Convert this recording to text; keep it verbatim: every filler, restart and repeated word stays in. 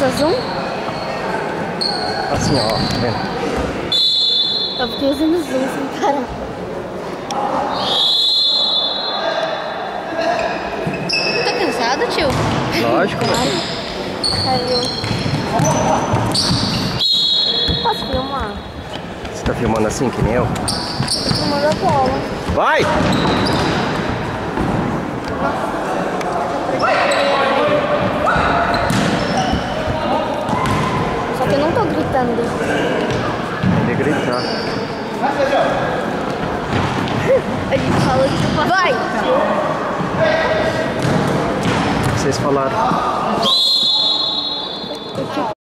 usa zoom? Assim, ó, tá vendo? Eu fiquei usando zoom sem parar. Tá cansado, tio? Lógico, mano. Caiu. Posso filmar? Você tá filmando assim, que nem eu? Tô filmando a bola. Vai! Só que eu não tô gritando. Ele gritar. A gente falou que vai! Vocês falaram.